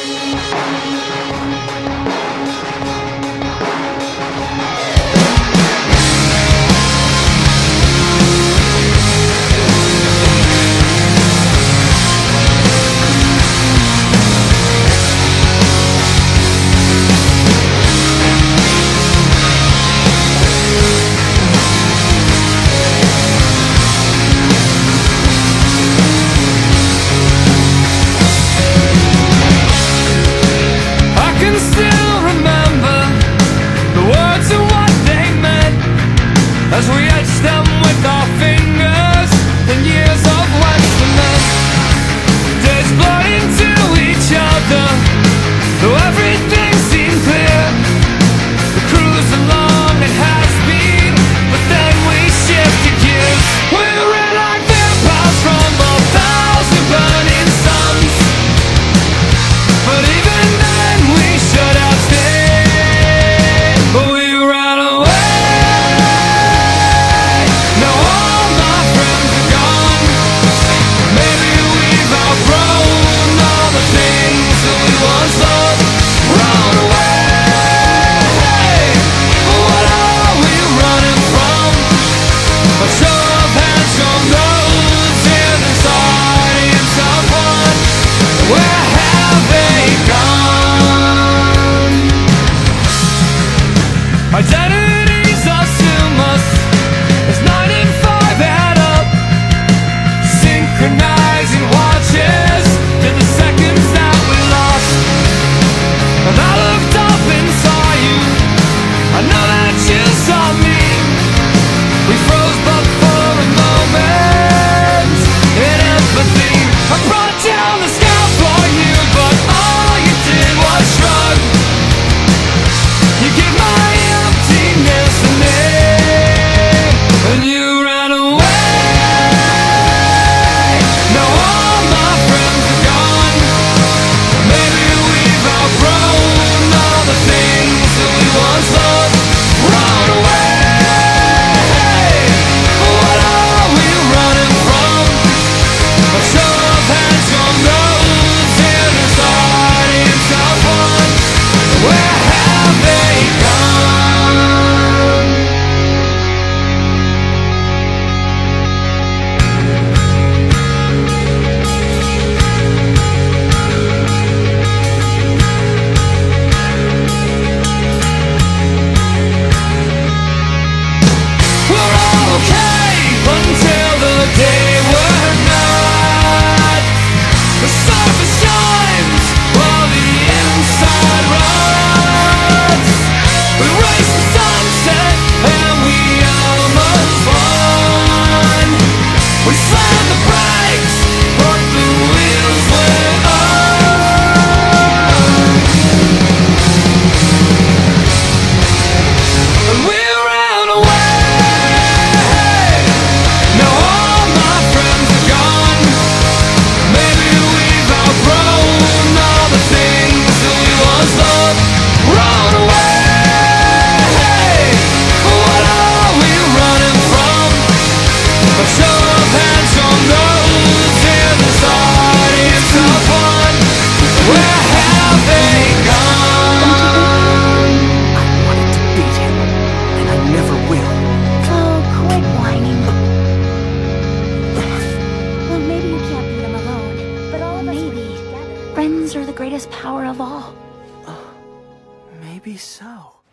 As we etch them with our fingers in years of wet cement, days blur into each other, though everything seemed clear. The cruise along at high speed, but then we shifted gears. We ran like vampires from 1,000 burning suns, but even then we should have stayed. But we ran away. Identities assume us as 9 and 5 add up, synchronizing watches to the seconds that we lost. And I looked up and saw you, I know that you saw me. We froze but for a moment in empathy. I brought down the sky for you, but all you did was shrug. You gave my emptiness a name, and you ran away. Now all my friends are gone. Maybe we've outgrown all the things that we once loved. Run away. What are we running from? A show of handsome girls in this audience of one. Where have they gone? We're all okay until the day we're not. The surface shines while the inside runs. We race the sunset and we almost won. We slammed the brakes, but the wheels went on. And we ran away. Now all my friends are gone. Maybe we've outgrown all the things that we once loved. Run away. What are we running from? A show of handsome girls in this audience of one. Where have they gone? I wanted to beat him, and I never will. Oh, quit whining. Well, maybe you can't beat him alone, but all of us maybe together. Friends are the greatest power of all. Maybe so.